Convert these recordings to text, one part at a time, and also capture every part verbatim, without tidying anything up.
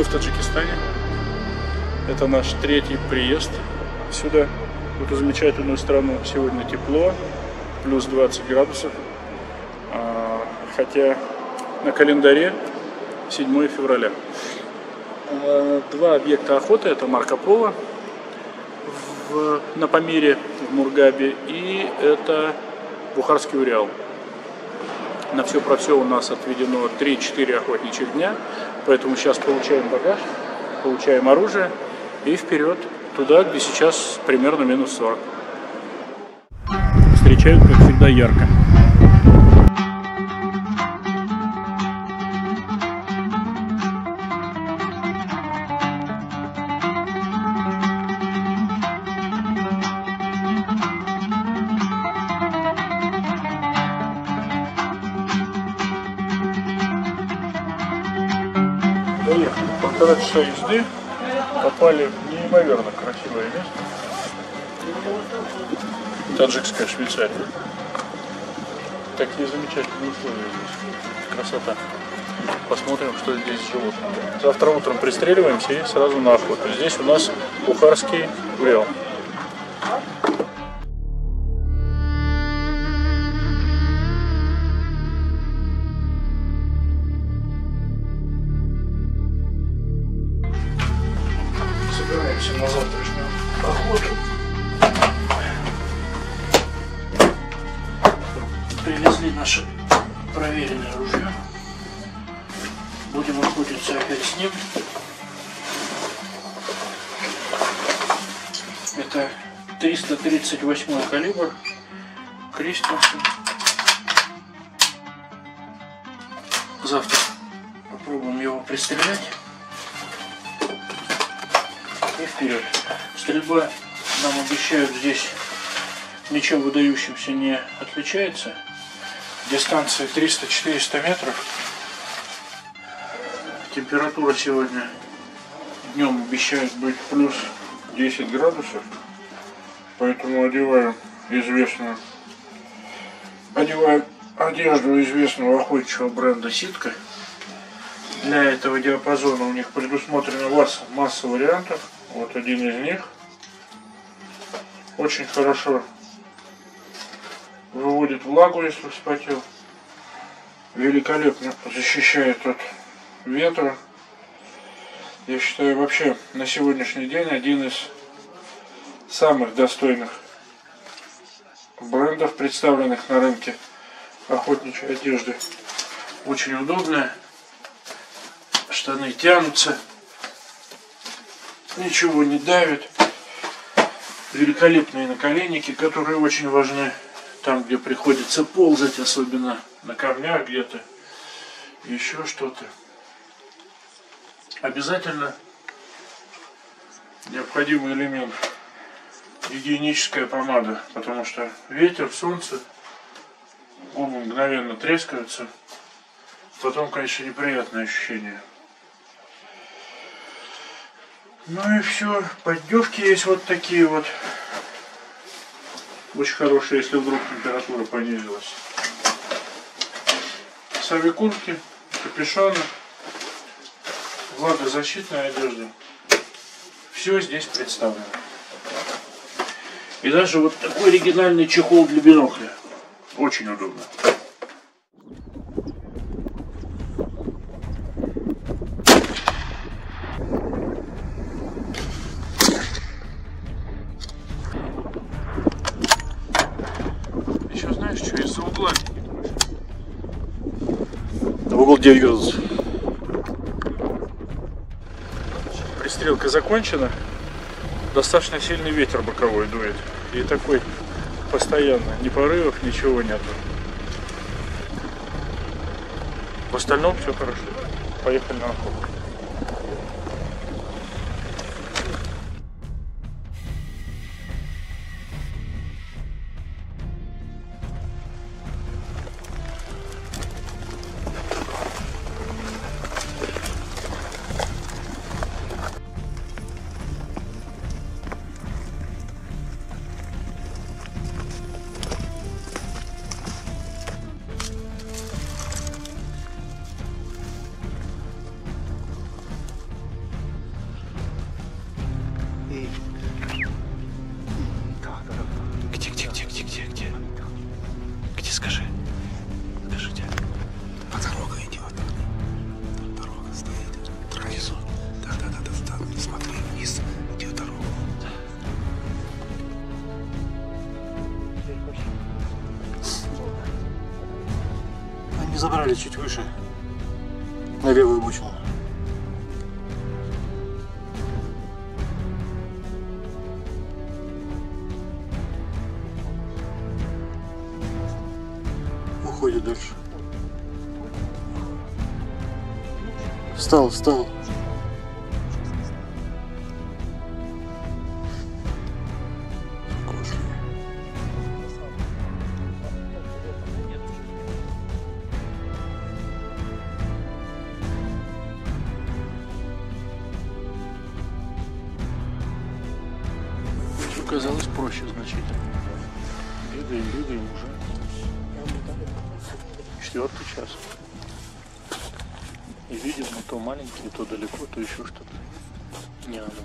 в Таджикистане. Это наш третий приезд сюда, в эту замечательную страну. Сегодня тепло, плюс двадцать градусов, хотя на календаре седьмое февраля. Два объекта охоты, это Марко Поло в, на Памире в Мургабе, и это Бухарский Уриал. На все про все у нас отведено три-четыре охотничьих дня, поэтому сейчас получаем багаж, получаем оружие и вперед туда, где сейчас примерно минус сорок. Встречают, как всегда, ярко. Доехали. Полтора часа езды, попали в неимоверно красивое место. Таджикская Швейцария. Такие замечательные условия здесь. Красота. Посмотрим, что здесь живут. Завтра утром пристреливаемся и сразу на охоту. Здесь у нас Бухарский Уриал. Собираемся на завтрашнюю охоту. Привезли наше проверенное ружье. Будем охотиться опять с ним. Это триста тридцать восьмой калибр Кристенсен. Завтра попробуем его пристрелять. И вперед. Стрельба, нам обещают, здесь ничем выдающимся не отличается. Дистанция триста-четыреста метров. Температура сегодня днем обещает быть плюс десять градусов. Поэтому одеваем известную, одеваем одежду известного охотничьего бренда Ситка. Для этого диапазона у них предусмотрена масса, масса вариантов. Вот один из них. Очень хорошо выводит влагу, если вспотел. Великолепно защищает от ветра. Я считаю, вообще на сегодняшний день один из самых достойных брендов, представленных на рынке охотничьей одежды. Очень удобная. Штаны тянутся. Ничего не давит. Великолепные наколенники, которые очень важны там, где приходится ползать, особенно на камнях где-то, еще что-то. Обязательно необходимый элемент — гигиеническая помада, потому что ветер, солнце, губы мгновенно трескаются. Потом, конечно, неприятное ощущение. Ну и все. Поддевки есть вот такие вот. Очень хорошие, если вдруг температура понизилась. Сами куртки, капюшоны, влагозащитная одежда. Все здесь представлено. И даже вот такой оригинальный чехол для бинокля. Очень удобно. Еще знаешь, что из-за угла? В угол девять градусов. Пристрелка закончена. Достаточно сильный ветер боковой дует. И такой постоянно. Ни порывов, ничего нету. В остальном все хорошо. Поехали на охоту. забрали чуть выше, на левую обочину. Уходит дальше. Встал, встал. Оказалось проще значительно. Бегаем, бегаем уже. Четвертый час. И видим, ну, то маленькие, то далеко, то еще что-то. Не оно.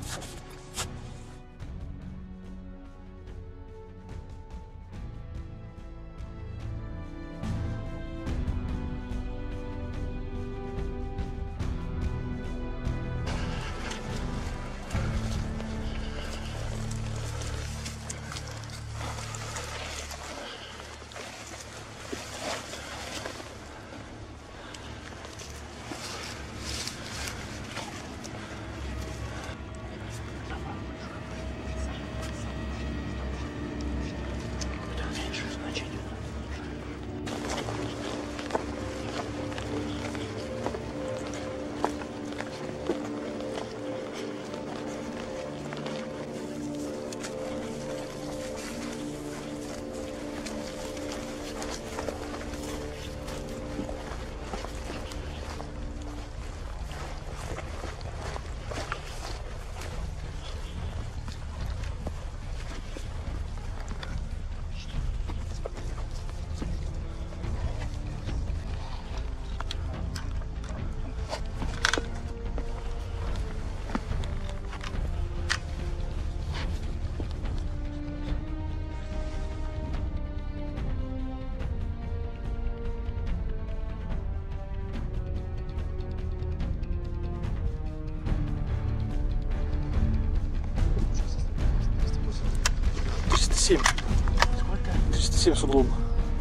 триста семь. Сколько? триста семь с углом.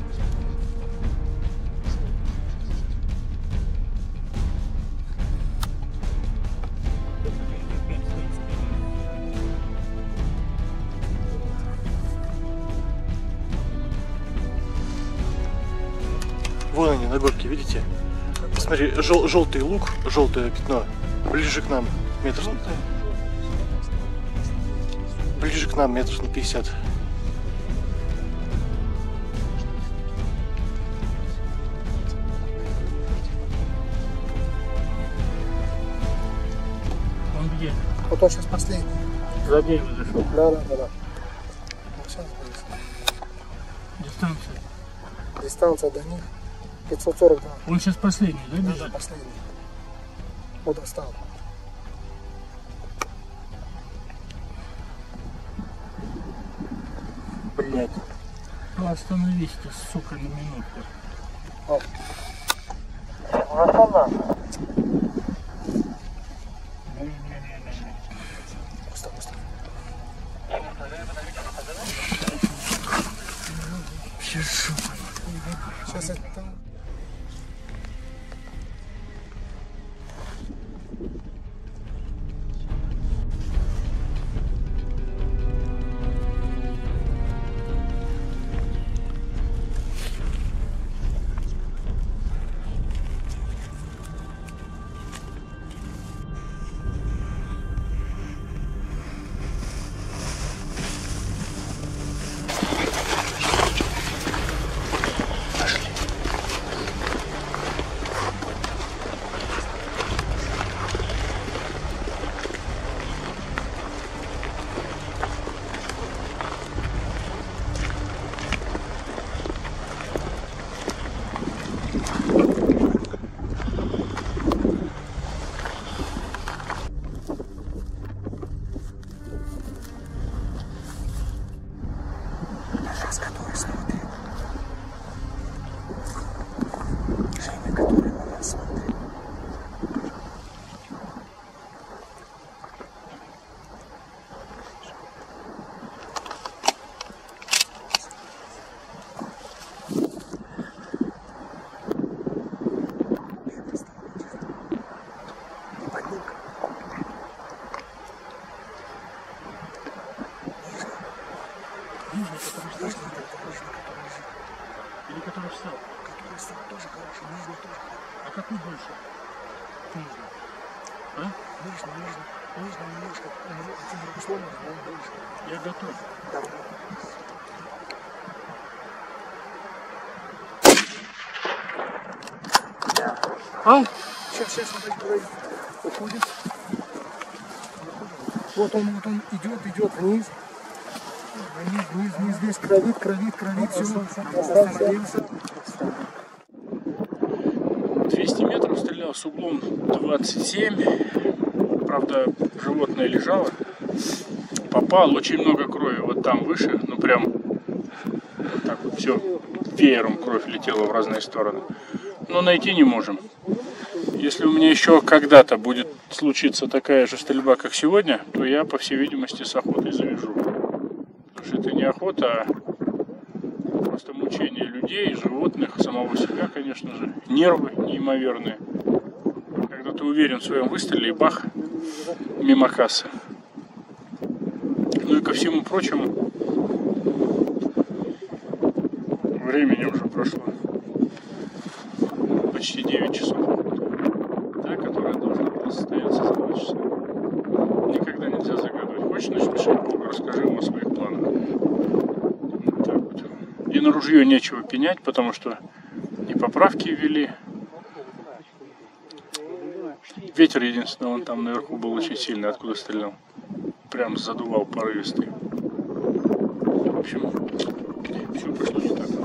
Вон они на горке, видите? Посмотри, жел желтый лук, желтое пятно, ближе к нам, метр. Ближе к нам, метров на пятьдесят. Он где? Вот он сейчас последний. За дерево зашел. Да, да, да, да. Вот сейчас будет. Дистанция. Дистанция до них пятьсот сорок два. Он сейчас последний, да, Да, бежит? да, последний. Вот он встал. Блять. Ну остановись ты, сука, на минутку. О. Пусто, пусто. Сейчас это... Или который встал? Который встал тоже хороший, нижний тоже. А какой больше? Нижний. А? Нижний, нижний. Нижний немножко. Один сломан, а он больше. Я готов. Давай. А? Сейчас, сейчас, подожди, подожди. Уходит. Вот он, вот он идет, идет вниз. Вниз, вниз, вниз, здесь кровит, кровит, кровит, все. Остановился. двести метров стрелял с углом двадцать семь. Правда, животное лежало. Попал, очень много крови вот там выше. Ну прям вот так вот все веером кровь летела в разные стороны. Но найти не можем. Если у меня еще когда-то будет случиться такая же стрельба, как сегодня, то я, по всей видимости, с охотой завяжу. Потому что это не охота, а просто мучение людей, животных, самого себя, конечно же. Нервы неимоверные. Когда ты уверен в своем выстреле, и бах, мимо кассы. Ну и ко всему прочему, времени уже прошло почти девять часов. Та, которая должна была состояться за два часа. Никогда нельзя загадывать. Хочешь, начнешь Богу, расскажи ему о своих планах. Вот так вот. И на ружье нечего пенять, потому что и поправки ввели. Ветер, единственное, он там наверху был очень сильный, откуда стрелял. Прям задувал порывистый. В общем, все пошло не так.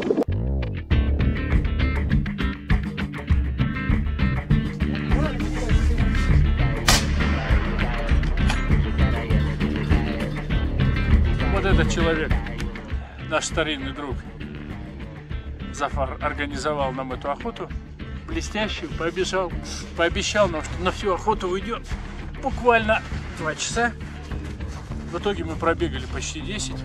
Вот этот человек, наш старинный друг, Зафар, организовал нам эту охоту. Блестящую, пообещал, пообещал нам, что на всю охоту уйдет буквально два часа. В итоге мы пробегали почти десять.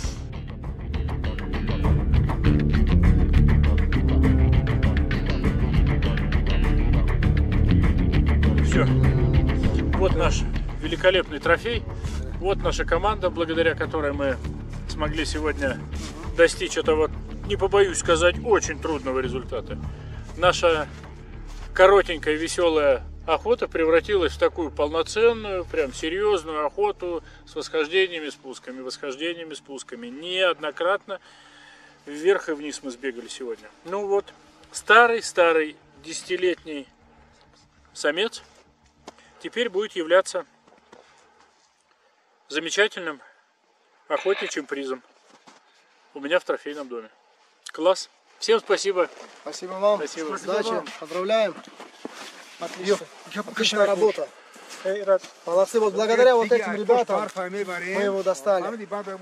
Все. Вот наш великолепный трофей. Вот наша команда, благодаря которой мы смогли сегодня достичь этого, не побоюсь сказать, очень трудного результата. Наша коротенькая веселая охота превратилась в такую полноценную, прям серьезную охоту с восхождениями, спусками, восхождениями, спусками. Неоднократно вверх и вниз мы сбегали сегодня. Ну вот, старый-старый десятилетний самец теперь будет являться замечательным охотничьим призом у меня в трофейном доме. Класс! Всем спасибо! Спасибо вам. Спасибо. Удачи. Поздравляем. Отлично. Отличная работа. Молодцы. Вот благодаря вот этим ребятам мы его достали.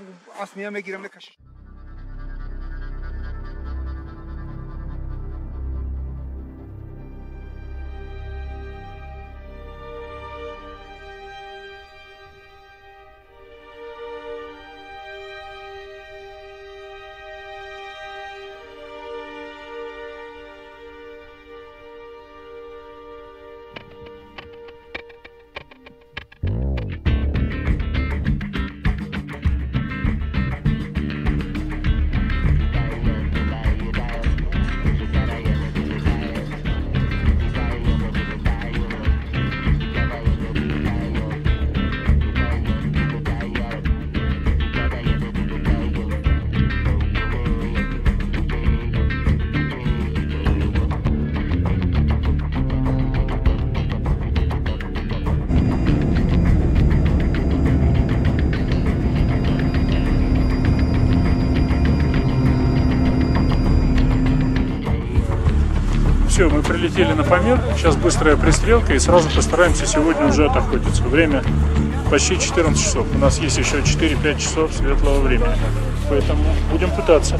Все, мы прилетели на Памир, сейчас быстрая пристрелка и сразу постараемся сегодня уже отохотиться. Время почти четырнадцать часов, у нас есть еще четыре-пять часов светлого времени, поэтому будем пытаться.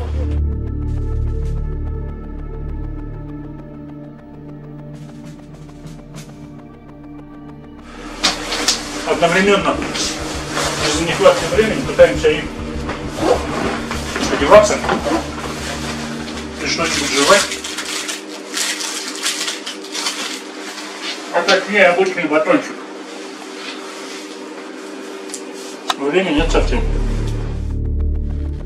Одновременно, из-за нехватки времени, пытаемся им одеваться и что-нибудь жевать. А так не обычный батончик. Времени нет совсем.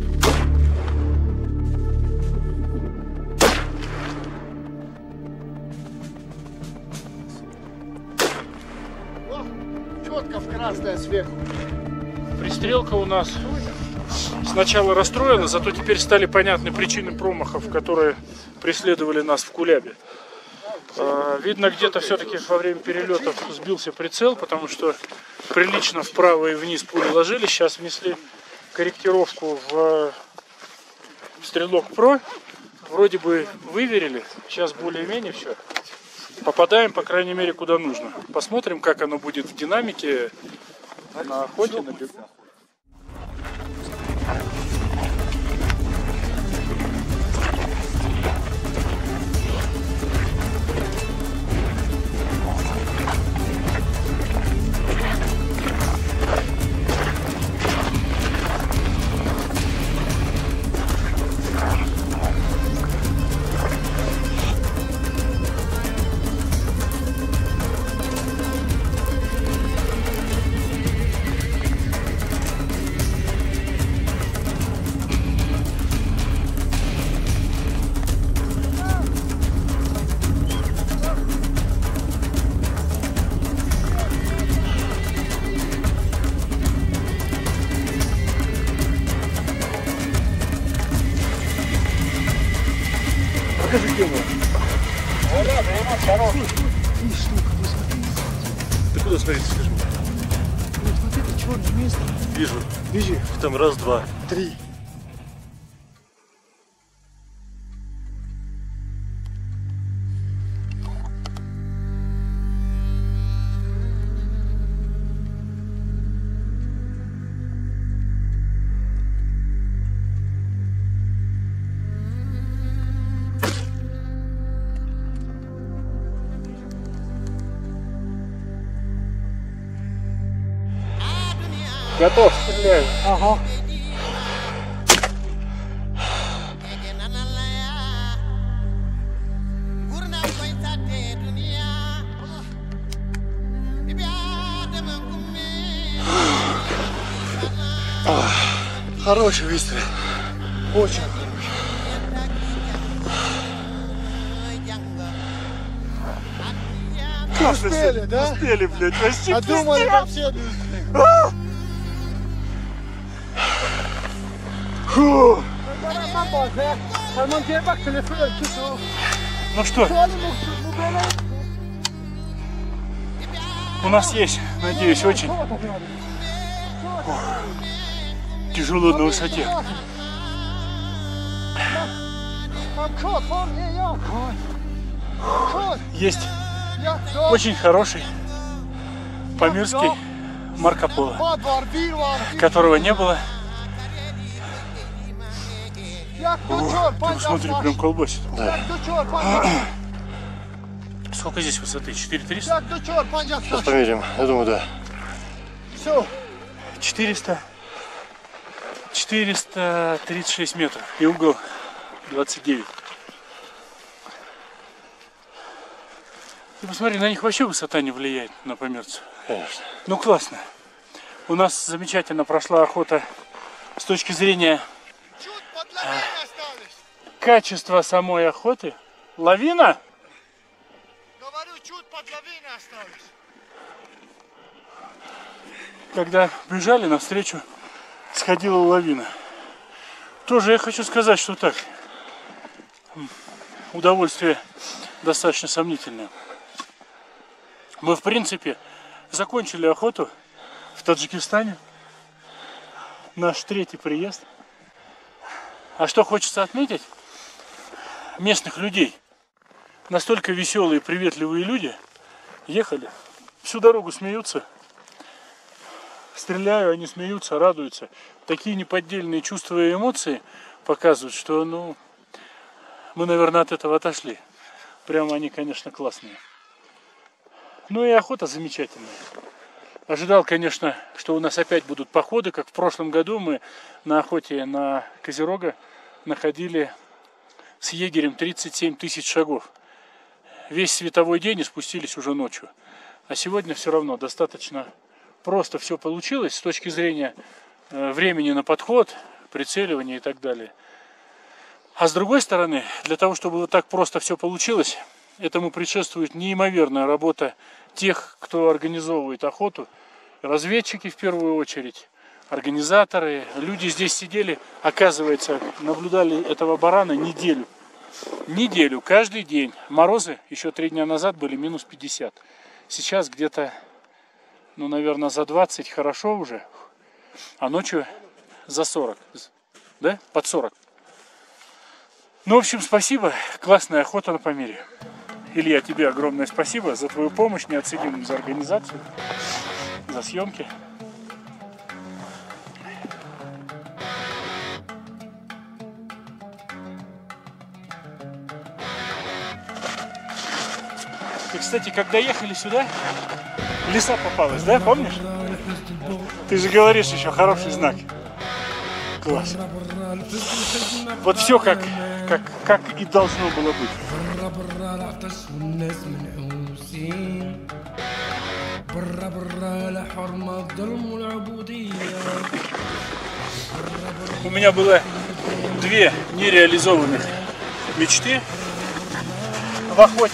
Пристрелка у нас сначала расстроена, зато теперь стали понятны причины промахов, которые преследовали нас в Кулябе. Видно, где-то все-таки во время перелетов сбился прицел, потому что прилично вправо и вниз пули ложились. Сейчас внесли корректировку в Стрелок Про. Вроде бы выверили. Сейчас более-менее все. Попадаем, по крайней мере, куда нужно. Посмотрим, как оно будет в динамике на охоте, на бегу. Покажи, где он. Ты куда смотреть, скажи мне? Вот это черное место. Вижу. Вижу. Там раз, два, Три. Готов, стреляю. Ага. Хороший выстрел. Очень хороший. Успели, да? Успели, блядь, почти. А думали, как все не Ну что, у нас есть, надеюсь, очень тяжело на высоте. Есть очень хороший памирский Марко Поло, которого не было. О, ты посмотри, прям колбасит. Да. Сколько здесь высоты? четыре триста? Сейчас померим. Я думаю, да. Все. четыреста. четыреста тридцать шесть метров. И угол двадцать девять. Ты посмотри, на них вообще высота не влияет на памирцев. Конечно. Ну классно. У нас замечательно прошла охота с точки зрения качества самой охоты. Лавина? Говорю, чуть под лавиной осталось. Когда бежали, навстречу сходила лавина. Тоже я хочу сказать, что так. Удовольствие достаточно сомнительное. Мы, в принципе, закончили охоту в Таджикистане. Наш третий приезд. А что хочется отметить? Местных людей. Настолько веселые, приветливые люди ехали. Всю дорогу смеются. Стреляю, они смеются, радуются. Такие неподдельные чувства и эмоции показывают, что, ну, мы, наверное, от этого отошли. Прямо они, конечно, классные. Ну и охота замечательная. Ожидал, конечно, что у нас опять будут походы, как в прошлом году мы на охоте на Козерога находили с егерем тридцать семь тысяч шагов. Весь световой день и спустились уже ночью. А сегодня все равно достаточно просто все получилось с точки зрения времени на подход, прицеливания и так далее. А с другой стороны, для того, чтобы вот так просто все получилось, этому предшествует неимоверная работа тех, кто организовывает охоту. Разведчики в первую очередь, организаторы, люди здесь сидели, оказывается, наблюдали этого барана неделю. Неделю, каждый день. Морозы еще три дня назад были минус пятьдесят. Сейчас где-то, ну, наверное, за двадцать хорошо уже, а ночью за сорок, да, под сорок. Ну, в общем, спасибо, классная охота на Памире. Илья, тебе огромное спасибо за твою помощь, неоценимую, за организацию, за съемки. И, кстати, когда ехали сюда, лиса попалась, да, помнишь? Ты же говоришь, еще хороший знак. Класс. Вот все как, как, как и должно было быть. У меня было две нереализованных мечты в охоте.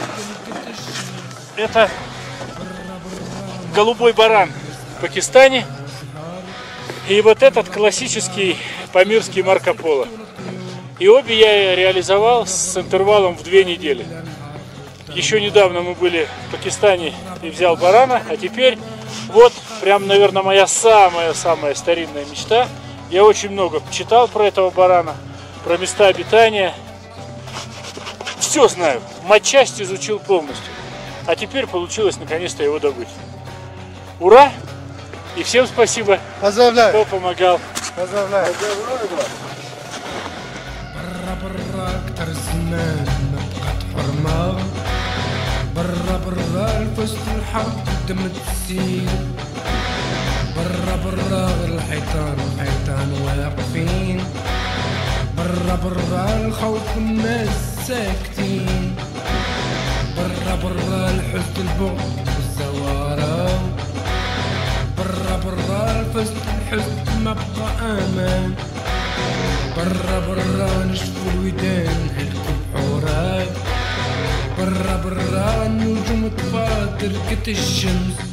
Это голубой баран в Пакистане и вот этот классический памирский Марко Поло. И обе я реализовал с интервалом в две недели. Еще недавно мы были в Пакистане и взял барана, а теперь вот прям, наверное, моя самая-самая старинная мечта. Я очень много читал про этого барана, про места обитания. Все знаю, матчасть изучил полностью. А теперь получилось наконец-то его добыть. Ура! И всем спасибо, Поздравляю. кто помогал. Поздравляю. برا برا الفست الحرب دمت السين برا برا الحيطان الحيطان واقفين برا برا الخوف والناس ساكتين برا برا الحزن البعد والزوارة برا برا الفست الحزن ما بقى امان برا برا نشفوا الودان هلكوا بحورات برا برا النجوم تفاطر كت الشمس